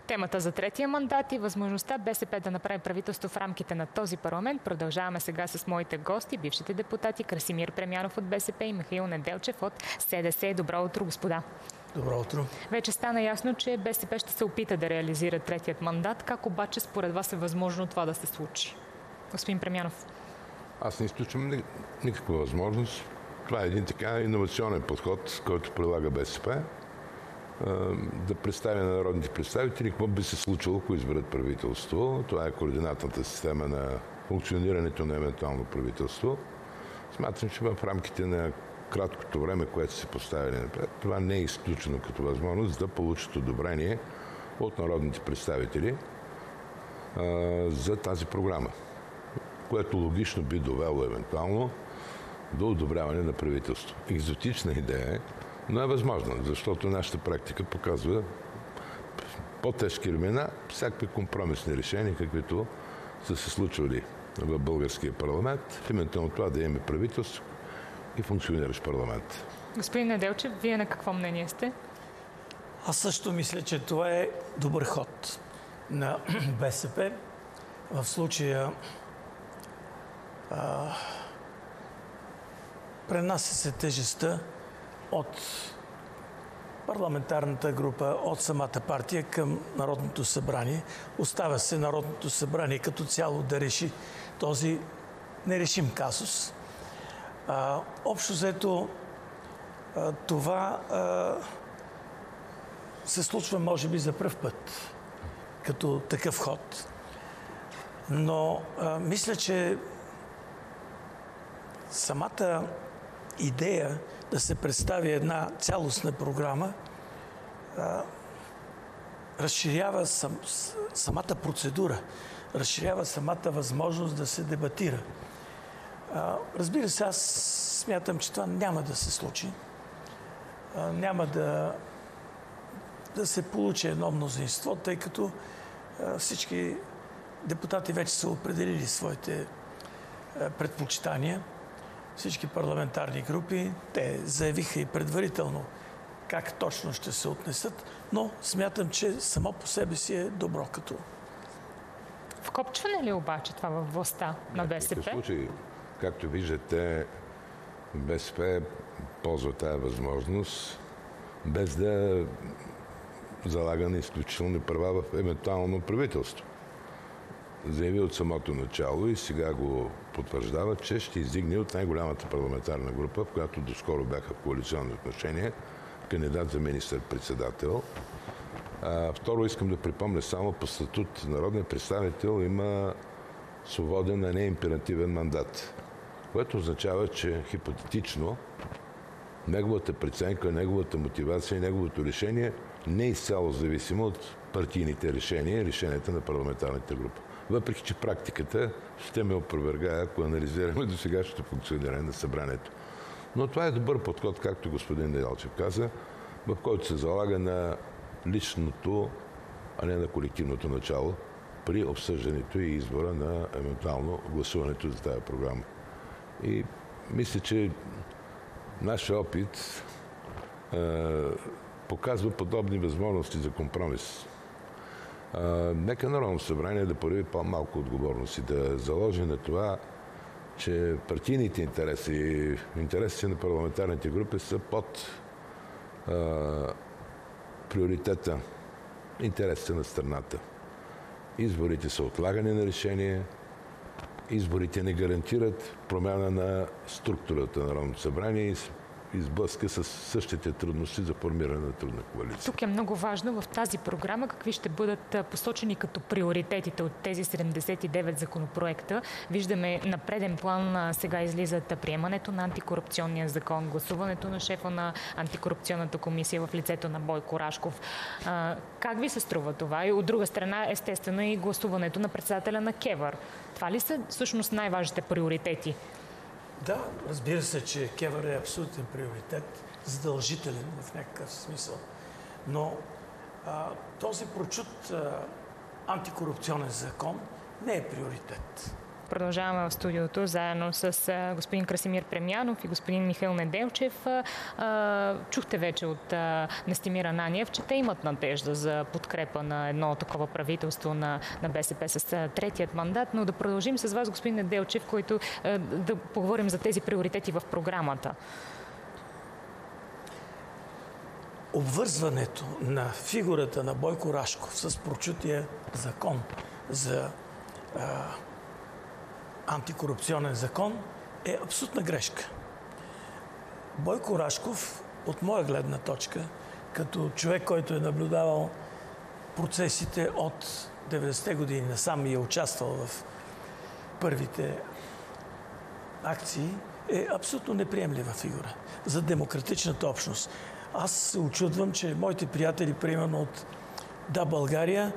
Темата за третия мандат и възможността БСП да направи правителство в рамките на този парламент. Продължаваме сега с моите гости, бившите депутати Красимир Премянов от БСП и Михаил Неделчев от СДС. Добро утро, господа. Добро утро. Вече стана ясно, че БСП ще се опита да реализира третият мандат. Как обаче според вас е възможно това да се случи? Господин Премянов. Аз не изключвам никаква възможност. Това е един така иновационен подход, който прилага БСП. Да представя на народните представители какво би се случило, ако изберат правителство. Това е координатната система на функционирането на евентуално правителство. Смятам, че в рамките на краткото време, което се поставили напред, това не е изключено като възможност да получат одобрение от народните представители за тази програма, което логично би довело евентуално до одобряване на правителство. Екзотична идея е, но е възможно, защото нашата практика показва по-тежки времена всякакви компромисни решения, каквито са се случвали в българския парламент, в името на това да имаме правителство и функциониращ парламент. Господин Неделчев, вие на какво мнение сте? Аз също мисля, че това е добър ход на БСП. В случая пренася се тежестта от парламентарната група, от самата партия към Народното събрание. Оставя се Народното събрание като цяло да реши този нерешим казус. Общо взето това се случва може би за пръв път като такъв ход. Но мисля, че самата идея да се представи една цялостна програма разширява самата процедура, разширява самата възможност да се дебатира. Разбира се, аз смятам, че това няма да се случи. Няма да се получи едно мнозинство, тъй като всички депутати вече са определили своите предпочитания. Всички парламентарни групи, те заявиха и предварително как точно ще се отнесат, но смятам, че само по себе си е добро като. Вкопчване ли обаче това във властта на БСП? В случай, както виждате, БСП ползва тази възможност, без да залага на изключителни права в евентуално правителство. Заяви от самото начало и сега го потвърждава, че ще издигне от най-голямата парламентарна група, в която доскоро бяха в коалиционни отношения, кандидат за министър-председател. Второ, искам да припомня само по статут народният представител има свободен, а не императивен мандат, което означава, че хипотетично неговата преценка, неговата мотивация и неговото решение не е изцяло зависимо от партийните решения и решенията на парламентарната група. Въпреки че практиката ще ме опровергае, ако анализираме до сегашното функциониране на събранието. Но това е добър подход, както господин Неделчев каза, в който се залага на личното, а не на колективното начало при обсъждането и избора на евентуално гласуването за тази програма. И мисля, че нашия опит показва подобни възможности за компромис. Нека Народното събрание да прояви по-малко отговорност и да заложи на това, че партийните интереси и интересите на парламентарните групи са под приоритета интересите на страната. Изборите са отлагане на решение, изборите не гарантират промяна на структурата на Народното събрание и изблъска с същите трудности за формиране на трудна коалиция. Тук е много важно в тази програма какви ще бъдат посочени като приоритетите от тези 79 законопроекта. Виждаме на преден план сега излизат приемането на антикорупционния закон, гласуването на шефа на антикорупционната комисия в лицето на Бойко Рашков. Как ви се струва това? И от друга страна, естествено, и гласуването на председателя на КЕВР. Това ли са всъщност най-важните приоритети? Да, разбира се, че КЕВР е абсолютен приоритет, задължителен в някакъв смисъл. Но този прочут антикорупционен закон не е приоритет. Продължаваме в студиото заедно с господин Красимир Премянов и господин Михаил Неделчев. Чухте вече от Настимир Ананиев, че те имат надежда за подкрепа на едно такова правителство на БСП с третият мандат, но да продължим с вас, господин Неделчев, който да поговорим за тези приоритети в програмата. Обвързването на фигурата на Бойко Рашков с прочутия закон за антикорупционен закон е абсолютна грешка. Бойко Рашков, от моя гледна точка, като човек, който е наблюдавал процесите от 90-те години насам и е участвал в първите акции, е абсолютно неприемлива фигура за демократичната общност. Аз се очудвам, че моите приятели, примерно от Да, България,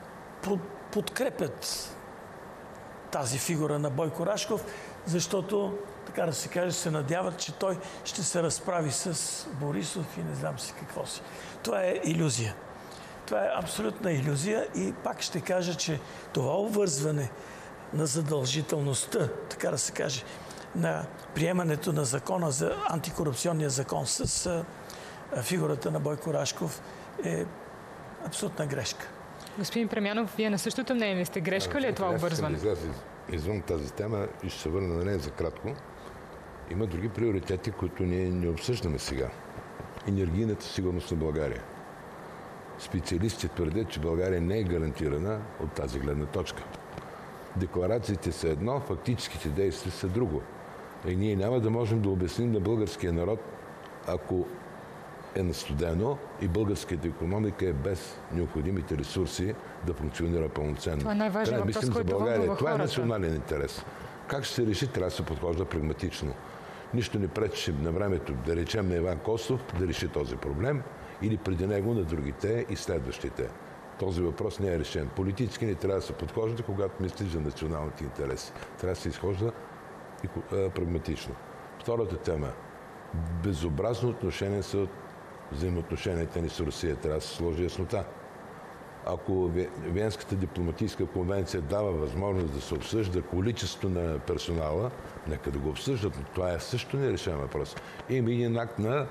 подкрепят тази фигура на Бойко Рашков, защото, така да се каже, се надяват, че той ще се разправи с Борисов и не знам си какво си. Това е илюзия. Това е абсолютна илюзия и пак ще кажа, че това обвързване на задължителността, така да се каже, на приемането на закона за антикорупционния закон с фигурата на Бойко Рашков е абсолютна грешка. Господин Премянов, вие на същото мнение ли сте? Грешка ли е това обвързване? Аз ще извън тази тема и ще се върна на нея за кратко. Има други приоритети, които ние не обсъждаме сега. Енергийната сигурност на България. Специалисти твърдят, че България не е гарантирана от тази гледна точка. Декларациите са едно, фактическите действия са друго. И ние няма да можем да обясним на българския народ, ако е настудено и българската икономика е без необходимите ресурси да функционира пълноценно. Това е най-важният въпрос, който вълнува хората. Това е национален интерес. Как ще се реши, трябва да се подхожда прагматично. Нищо не пречеше на времето, да речем, на Иван Костов да реши този проблем или преди него на другите и следващите. Този въпрос не е решен. Политически не трябва да се подхожда, когато мислиш за националните интереси. Трябва да се изхожда прагматично. Втората тема. Безобразно отношение са взаимоотношенията ни с Русия. Трябва да се сложи яснота. Ако Виенската дипломатическа конвенция дава възможност да се обсъжда количество на персонала, нека да го обсъждат, но това е също не решен въпрос. Има един акт на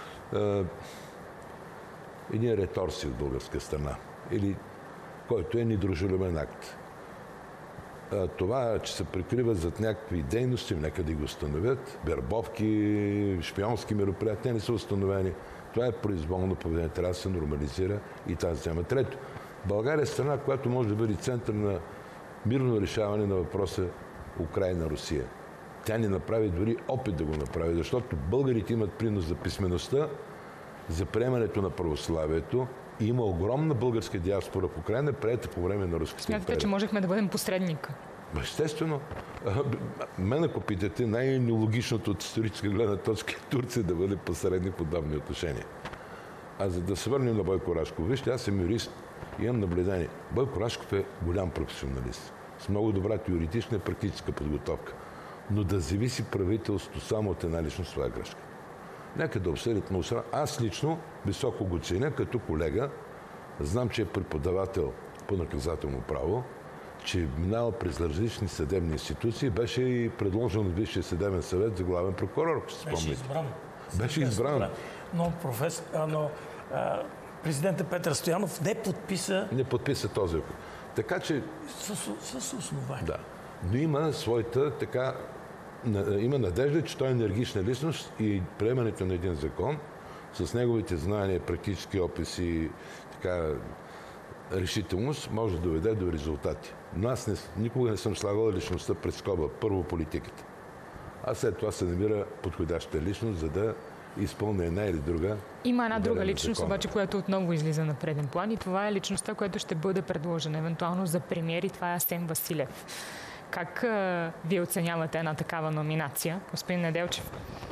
един реторси от българска страна, или който е недружелюбен акт. Това, че се прикрива зад някакви дейности, нека да ги установят, вербовки, шпионски мероприятия не са установени. Това е произволно поведение. Трябва да се нормализира и тази тема. Трето, България е страна, която може да бъде център на мирно решаване на въпроса Украйна-Русия. Тя не направи дори опит да го направи, защото българите имат принос за писмеността, за приемането на православието и има огромна българска диаспора в Украйна, приета по време на Руската империя. Смятате, че можехме да бъдем посредник? Естествено. Мен, ако питате, най-нелогичното от историческа гледна точка е Турция да бъде посредник в подобни отношения. А за да се върнем на Бойко Рашков, вижте, аз съм юрист и имам наблюдение. Бойко Рашков е голям професионалист, с много добра теоретична и практическа подготовка. Но да зависи правителството само от една личност, това е грешка. Нека да обсъдят му. Аз лично високо го ценя като колега. Знам, че е преподавател по наказателно право, че е минал през различни съдебни институции, беше и предложен от Висшия съдебен съвет за главен прокурор, ако се спомните. Беше избран. Но президента Петър Стоянов не подписа този. Така че... С основание. Да. Но има своята има надежда, че той е енергична личност и приемането на един закон с неговите знания, практически опис и решителност може да доведе до резултати. Но аз никога не съм слагал личността пред скоба. Първо политиката. А след това се намира подходяща личност, за да изпълни една или друга. Има една друга личност, обаче, която отново излиза на преден план и това е личността, която ще бъде предложена евентуално за премиер и това е Асен Василев. Как вие оценявате една такава номинация, господин Неделчев?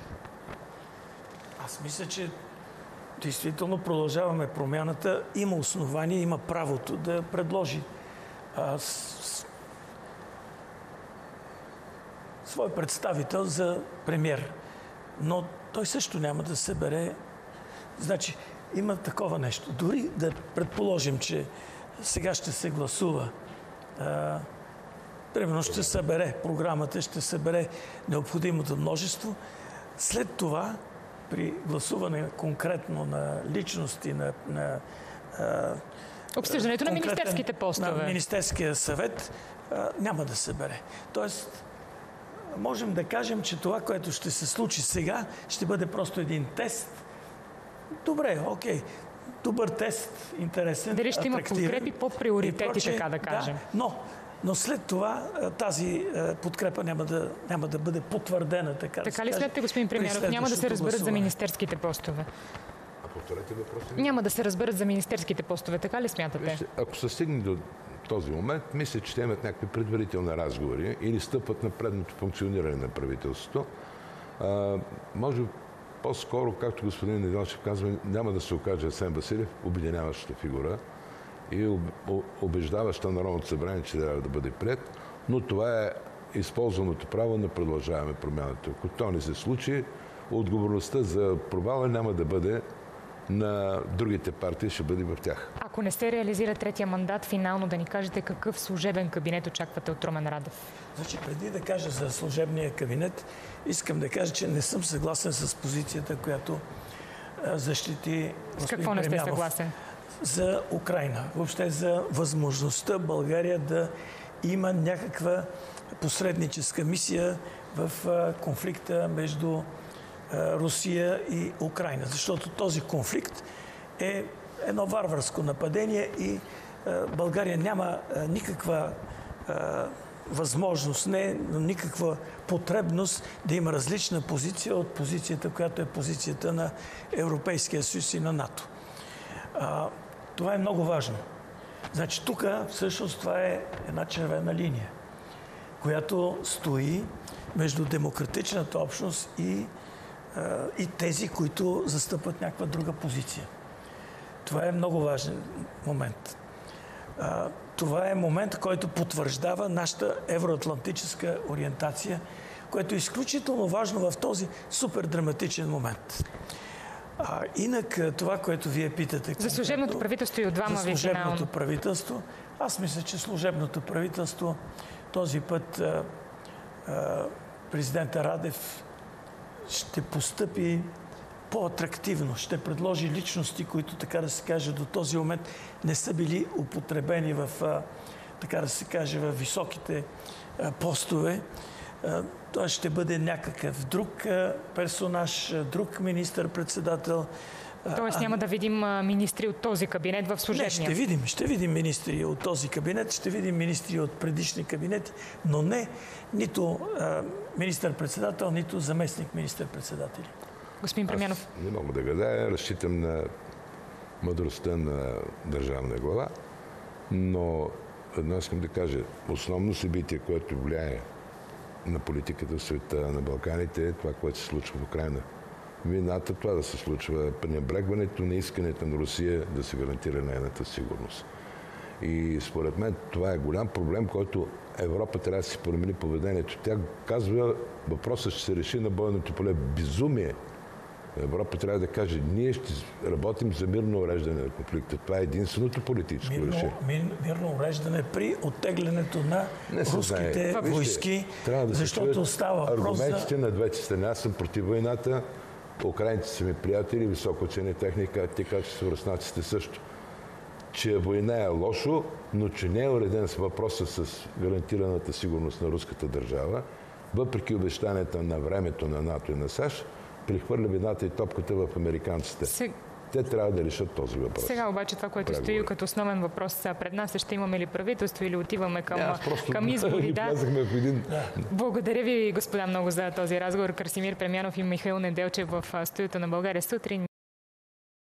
Аз мисля, че действително продължаваме промяната. Има основание, има правото да предложи свой представител за премиер. Но той също няма да събере. Значи, има такова нещо. Дори да предположим, че сега ще се гласува примерно ще събере програмата, ще събере необходимото множество. След това, при гласуване конкретно на личности, на обсъждането на министерските постове. На Министерския съвет няма да събере. Тоест, можем да кажем, че това, което ще се случи сега, ще бъде просто един тест. Добре, окей. Добър тест, интересен, дали ще има атрактивен, подкрепи по приоритети, така да кажем. Да, но след това тази подкрепа няма да бъде потвърдена, така да се Така ли каже, смятате, господин премиеров? Няма да се разберат за министерските постове? Повторете въпроса. Няма да се разберат за министерските постове, така ли смятате? Вижте, ако се стигне до този момент, мисля, че те имат някакви предварителни разговори или стъпват на предното функциониране на правителството. Може по-скоро, както господин Недялчев казва, няма да се окаже Асен Василев обединяваща фигура и убеждаваща Народното събрание, че трябва да бъде приет, но това е използваното право на Продължаваме промяната. Ако то не се случи, отговорността за провала няма да бъде на другите партии, ще бъде в тях. Ако не се реализира третия мандат, финално да ни кажете какъв служебен кабинет очаквате от Румен Радев? Значи, преди да кажа за служебния кабинет, искам да кажа, че не съм съгласен с позицията, която защити С какво не сте съгласен? За Украйна. Въобще за възможността България да има някаква посредническа мисия в конфликта между Русия и Украйна. Защото този конфликт е едно варварско нападение и България няма никаква възможност, никаква потребност да има различна позиция от позицията, която е позицията на Европейския съюз и на НАТО. Това е много важно. Значи тук всъщност това е една червена линия, която стои между демократичната общност и тези, които застъпват някаква друга позиция. Това е много важен момент. Това е момент, който потвърждава нашата евроатлантическа ориентация, което е изключително важно в този супер драматичен момент. Инак това, което вие питате... За служебното правителство и от двама ви финално. За служебното правителство. Аз мисля, че служебното правителство този път президента Радев ще постъпи по-атрактивно, ще предложи личности, които, така да се каже, до този момент не са били употребени в, така да се каже, в високите постове. Той ще бъде някакъв друг персонаж, друг министър-председател. Тоест няма да видим министри от този кабинет в служебния? Не, ще видим министри от този кабинет, ще видим министри от предишни кабинети, но не нито министър-председател, нито заместник министър-председатели. Господин Премянов. Не мога да гадая, разчитам на мъдростта на държавна глава, но едно искам да кажа, основно събитие, което влияе на политиката в света, на Балканите, е това, което се случва в Украйна. Вината това да се случва, пренебрегването на искането на Русия да се гарантира нейната сигурност. И според мен това е голям проблем, който Европа трябва да си промени поведението. Тя казва, въпросът ще се реши на бойното поле. Безумие. Европа трябва да каже, ние ще работим за мирно уреждане на конфликта. Това е единственото политическо решение. Мирно уреждане при оттеглянето на руските войски, защото става въпрос за... Аргументите на двете страни. Аз съм против войната, украинците са ми приятели, високо цени техника, те качество руснаците също. Че война е лошо, но че не е уреден с въпроса с гарантираната сигурност на руската държава, въпреки обещанията на времето на НАТО и на САЩ, прихвърля вината и топката в американците. Те трябва да решат този въпрос. Сега обаче това, което стои като основен въпрос пред нас е, ще имаме ли правителство или отиваме към избори. Да. Благодаря ви, господа, много за този разговор. Красимир Премянов и Михаил Неделчев в студиото на България сутрин.